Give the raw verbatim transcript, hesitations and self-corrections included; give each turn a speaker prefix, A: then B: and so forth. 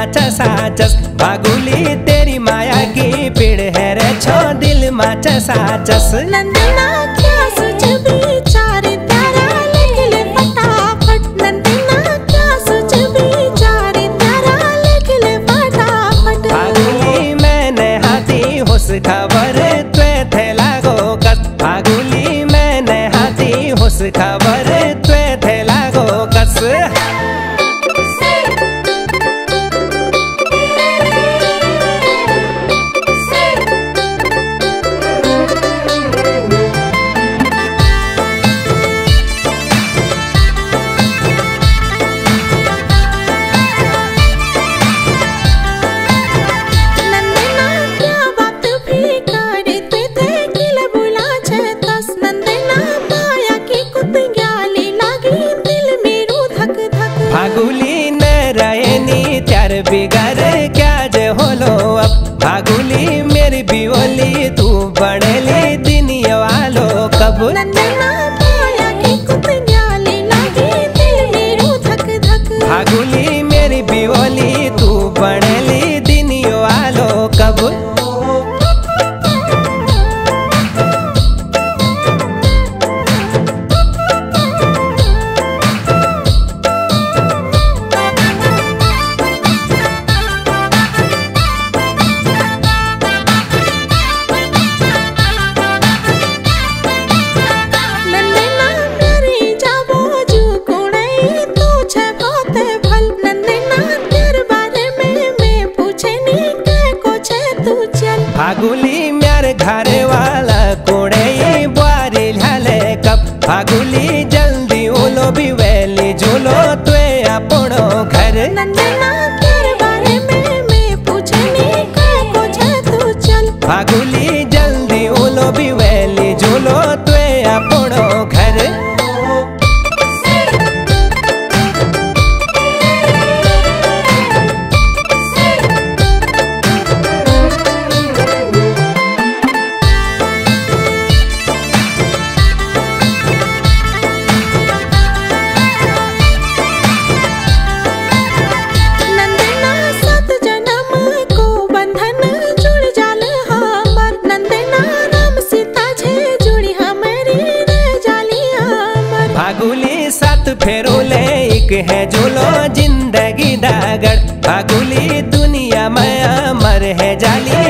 A: माचा साचस। भागुली तेरी माया की पीड़ है रे छो दिल माचा साचस।
B: नंदना क्या सोच विचार तेरा लिख ले फटाफट। नंदना क्या सोच विचार तेरा लिख ले फटाफट।
A: भागुली मैंने हाथी होश खबर त्वे थे लागो कस। भागुली मैंने हाथी होश खबर त्वे थे लागो कस। भागुली न रहनी त्यार बिगर क्या जे होलो अब। भागुली मेरी बिवली तू बड़ली दुनिया वालो कब।
B: नंदना माया की कुतंगाली लागी दिल मेरो धक धक।
A: भागुली मेरी बिवली तू बड़ली दुनिया वालो कब। भागुली म्यार घरे वाला कोड़े बारी झाले कब। भागुली जल्दी ओलो भी वेली झूलो त्वे अपनो घर।
B: नंदना तेरे बारे में मैं पूछनी को छे तू चल।
A: भागुली जल्दी ओलो भी वेली झूलो त्वे अपनो घर। भागुली सात फेरो ले एक है झूलो जिंदगी दागड़। भागुली दुनिया में अमर है जाली